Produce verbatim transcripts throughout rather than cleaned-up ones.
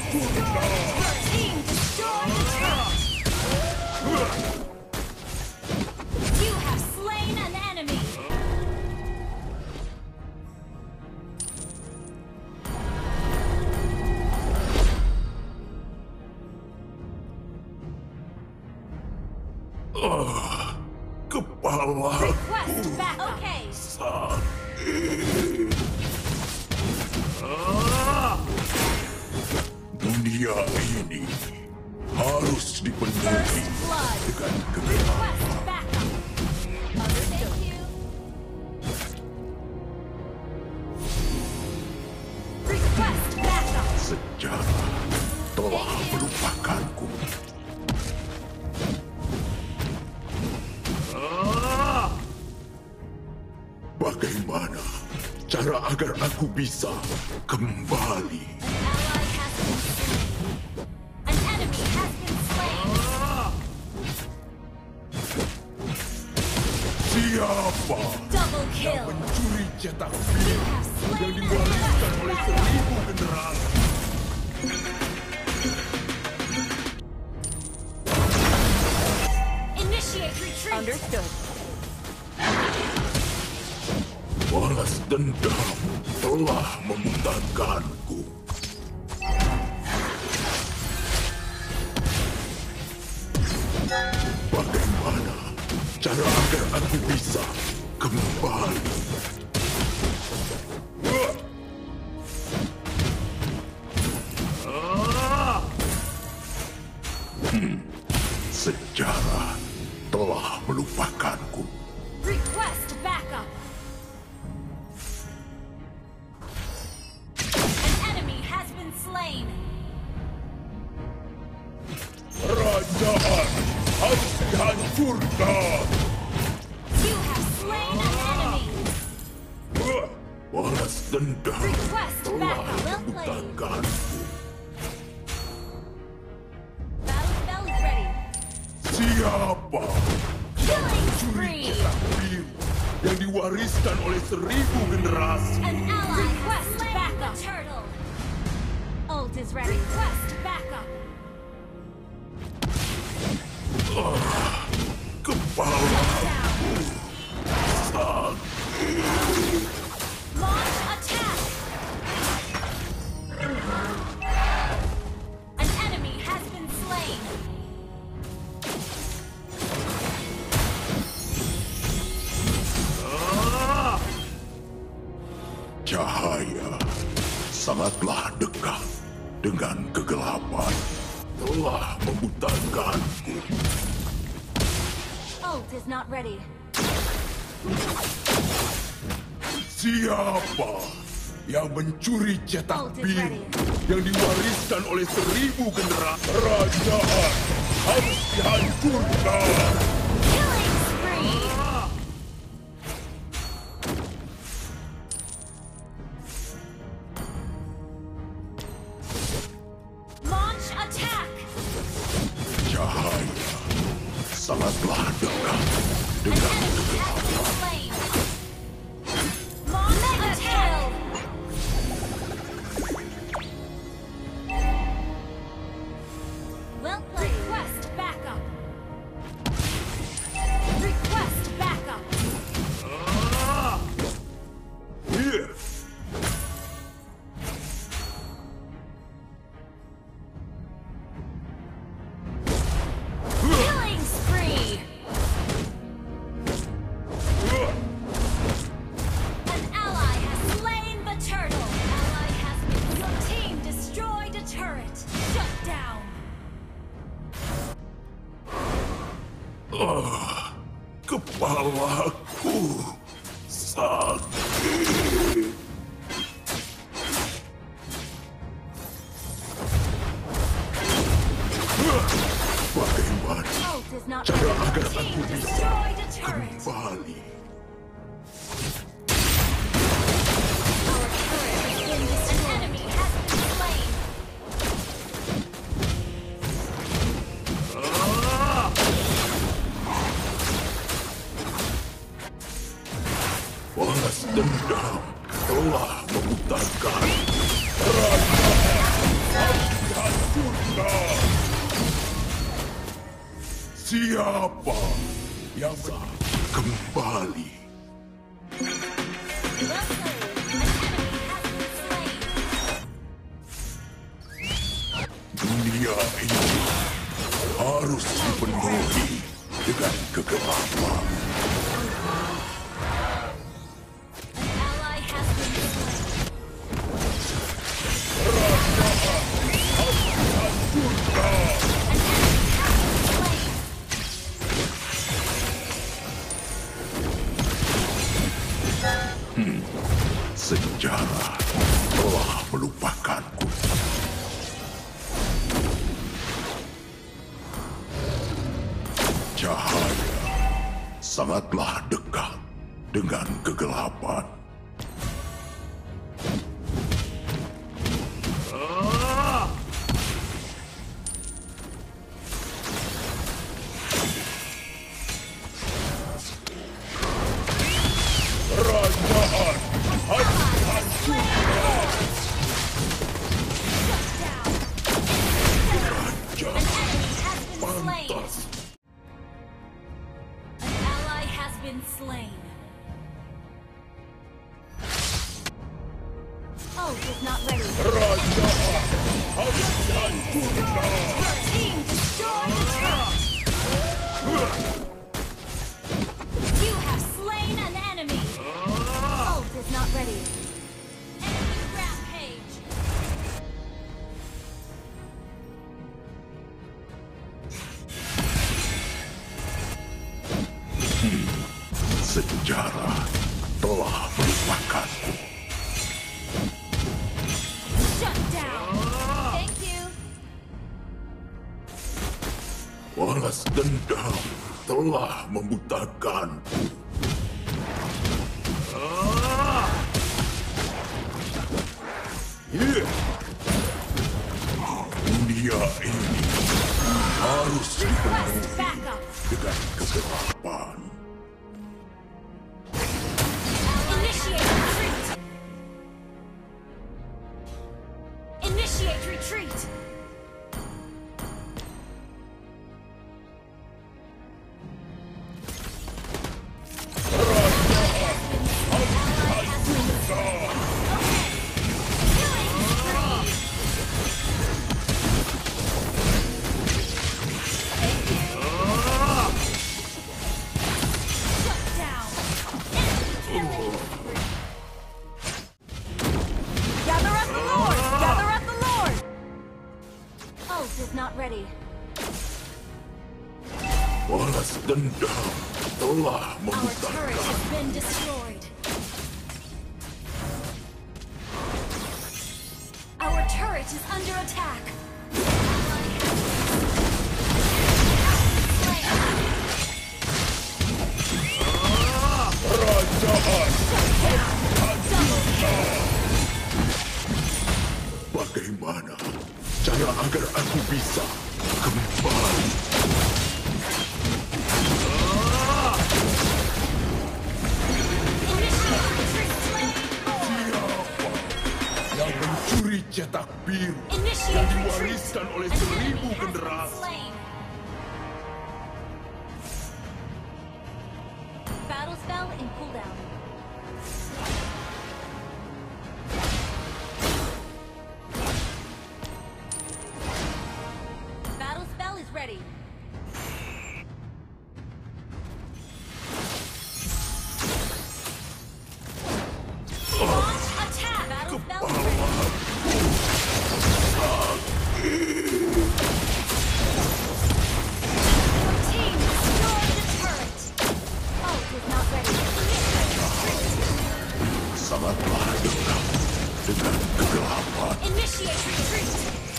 Destroy the team. Destroy the turret. You have slain an enemy. Ah, kepala Request back. Okay. sakit. Ah, dunia ini harus dipenuhi First blood. dengan kegelapan. Request backup. Understood. Thank you. Request backup. Sejarah telah melupakanku. Ah! Bagaimana cara agar aku bisa kembali? An ally has been slain. An enemy has been slain. Ah! Siapa Double yang kill. mencuri cetak You biru have yang slain an diwariskan oleh enemy. seribu generasi? Initiate retreat. Understood. Balas dendam telah membutakanku. Bagaimana cara agar aku bisa kembali? Ah! Hmm, sejarah telah melupakanku. Request backup. An enemy has been slain. Kerajaan harus dihancurkan. You have slain an enemy. Balas dendam Request telah backup. Well played. membutakanku. Battle spell is ready. Siapa Killing mencuri spree. cetak biru yang diwariskan oleh seribu generasi? An ally request backup. Turtle. Ult is ready. Request backup. Kepala Down. sakit. Launch attack. An enemy has been slain. Ah! Cahaya sangatlah dekat dengan kegelapan telah membutakanku. Ult is not ready. Siapa yang mencuri cetak Ult is biru ready. yang diwariskan oleh seribu generasi? Kerajaan harus dihancurkan. Killing spree. Launch attack. Cahaya sangatlah dekat An dengan enemy has been slain. Launch attack. Well played. Request backup. Request backup. Ah! Here. Killing spree. An ally has slain the turtle. Ally has been. Your team destroyed a turret. Shut down. Ah, kepalaku sakit. Bagaimana Ult is not cara ready. agar Your team aku bisa destroyed a turret. kembali? Our turret has been destroyed. An enemy has been slain. Ah! Balas dendam telah membutakan. Kerajaan harus Siapa yang kembali? Dunia ini harus dipenuhi dengan kegelapan. Hmm, sejarah telah melupakanku. Cahaya sangatlah dekat dengan kegelapan. Kerajaan hancur. Kerajaan pantas. Been slain. Oh, is not ready. Kerajaan harus hancur. Your team destroyed the turret. You have slain an enemy. Oh, is not ready. Enemy rampage. Sejarah telah melupakanku. Shut down. Thank you. Balas dendam telah membutakanku. Yeah. Dunia ini harus dipenuhi Request backup. dengan kegelapan. Initiate retreat. Initiate retreat. Gather up the Lord! Gather up the Lord! Ult is not ready. Balas dendam telah Our turret membutakan. has been destroyed. Our turret is under attack. Kerajaan Double. bagaimana cara agar aku bisa kembali? Initiate retreat. Siapa yang mencuri cetak biru yang Initiate retreat. diwariskan oleh An seribu enemy has been generasi? slain. Battle spell in cooldown. Battle spell is ready. Launch attack. Battle spell is ready. Your team destroyed the turret. Ult is not ready. Sangatlah dekat dengan kegelapan. Initiate retreat.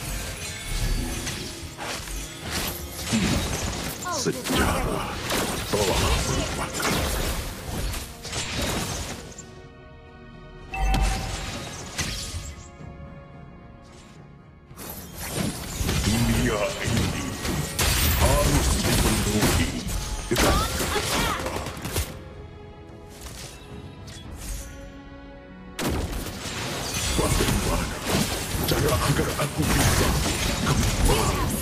Ult is not ready. Sejarah telah melupakan. Dunia ini harus dipenuhi dengan Launch attack. bagaimana cara agar aku bisa We kembali? have